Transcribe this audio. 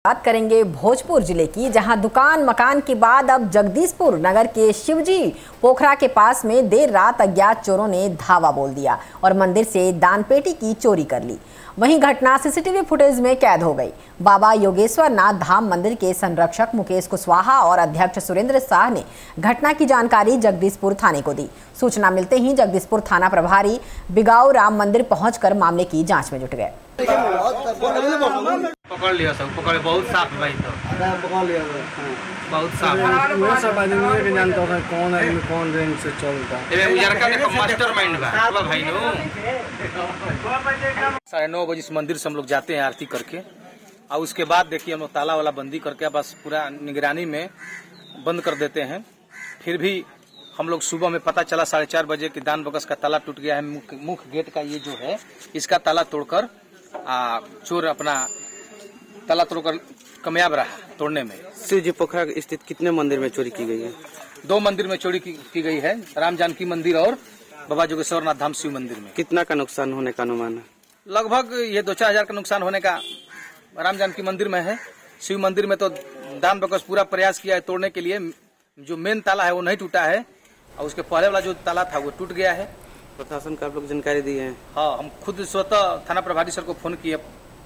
बात करेंगे भोजपुर जिले की, जहां दुकान मकान के बाद अब जगदीशपुर नगर के शिवजी पोखरा के पास में देर रात अज्ञात चोरों ने धावा बोल दिया और मंदिर से दानपेटी की चोरी कर ली। वहीं घटना सीसीटीवी फुटेज में कैद हो गई। बाबा योगेश्वर नाथ धाम मंदिर के संरक्षक मुकेश कुशवाहा और अध्यक्ष सुरेंद्र शाह ने घटना की जानकारी जगदीशपुर थाने को दी। सूचना मिलते ही जगदीशपुर थाना प्रभारी बिगाऊ राम मंदिर पहुंचकर मामले की जांच में जुट गए। पकड़ लिया सब, पकड़ बहुत साफ भाई, तो पकड़ लिया बहुत साफ। वो सब आदमी भी जानता है कौन आदमी कौन रेंज से चलता है। ये उजरका देखो मास्टरमाइंड बा भाई नो। 9:30 बजे इस मंदिर से हम लोग जाते हैं आरती करके, और उसके बाद देखिए हम लोग ताला वाला बंदी करके बस पूरा निगरानी में बंद कर देते हैं। फिर भी हम लोग सुबह में पता चला 4:30 बजे कि दान बकस का ताला टूट गया है। मुख्य गेट का ये जो है इसका ताला तोड़कर चोर अपना ताला तोड़कर कामयाब रहा तोड़ने में। शिवजी पोखरा स्थित कितने मंदिर में चोरी की गई है? 2 मंदिर में चोरी की गई है, राम जानकी मंदिर और बाबा योगेश्वर नाथ धाम शिव मंदिर में। कितना का नुकसान होने का अनुमान है? लगभग ये 2-4 हजार का नुकसान होने का राम जानकी मंदिर में है। शिव मंदिर में तो दान बकस पूरा प्रयास किया है तोड़ने के लिए। जो मेन ताला है वो नहीं टूटा है और उसके पहले वाला जो ताला था वो टूट गया है। प्रशासन को आप लोग जानकारी दी है? हाँ, हम खुद स्वतः थाना प्रभारी सर को फोन किए